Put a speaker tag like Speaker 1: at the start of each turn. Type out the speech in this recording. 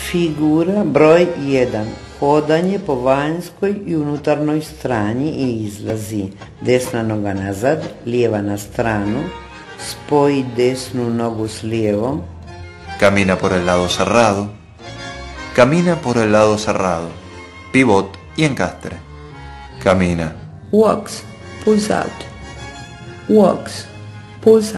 Speaker 1: Figura broj 1. Hodanje po vanjskoj i unutarnjoj strani i izlazi. Desna noga nazad, lijeva na stranu. Spoji desnu nogu s lijevom.
Speaker 2: Camina por el lado cerrado. Camina por el lado cerrado. Pivot y encastre. Camina.
Speaker 3: Walks, pulls out. Walks, pulls